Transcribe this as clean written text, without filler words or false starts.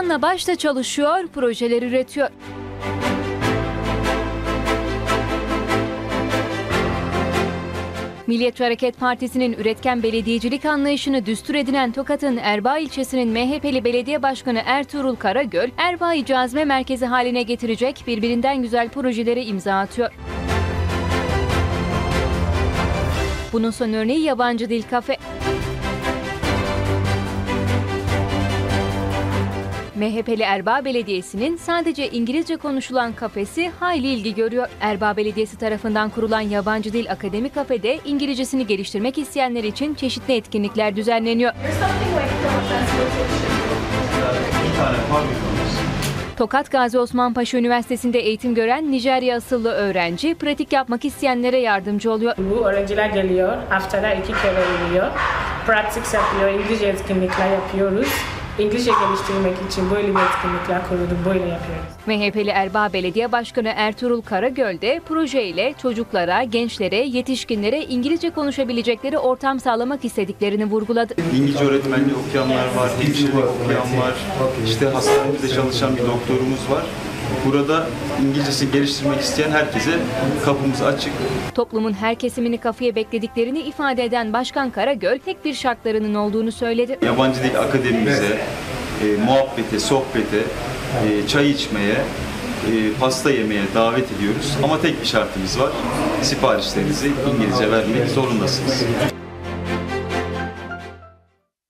canla başla çalışıyor, projeler üretiyor. Milliyetçi Hareket Partisi'nin üretken belediyecilik anlayışını düstur edinen Tokat'ın Erbaa ilçesinin MHP'li belediye başkanı Ertuğrul Karagöl, Erbaa'yı cazibe merkezi haline getirecek birbirinden güzel projelere imza atıyor. Bunun son örneği Yabancı Dil Kafe. MHP'li Erbaa Belediyesi'nin sadece İngilizce konuşulan kafesi hayli ilgi görüyor. Erbaa Belediyesi tarafından kurulan Yabancı Dil Akademi Kafe'de İngilizcesini geliştirmek isteyenler için çeşitli etkinlikler düzenleniyor. Tokat Gazi Osman Paşa Üniversitesi'nde eğitim gören Nijerya asıllı öğrenci pratik yapmak isteyenlere yardımcı oluyor. Bu öğrenciler geliyor, haftada 2 kere oluyor. Pratik yapıyor, İngilizce etkinlikler yapıyoruz. İngilizce geliştirmek için böyle bir etkinlikler kurduk, böyle yapıyoruz. MHP'li Erbaa Belediye Başkanı Ertuğrul Karagöl de projeyle çocuklara, gençlere, yetişkinlere İngilizce konuşabilecekleri ortam sağlamak istediklerini vurguladı. İngilizce öğretmenliği okuyanlar var, hemşirelik okuyan var, işte hastanemizde çalışan bir doktorumuz var. Burada İngilizcesini geliştirmek isteyen herkese kapımız açık. Toplumun her kesimini kafeye beklediklerini ifade eden Başkan Karagöl tek bir şartlarının olduğunu söyledi. Yabancı Dil Akademimize muhabbete, sohbete, çay içmeye, pasta yemeye davet ediyoruz. Ama tek bir şartımız var. Siparişlerinizi İngilizce vermek zorundasınız.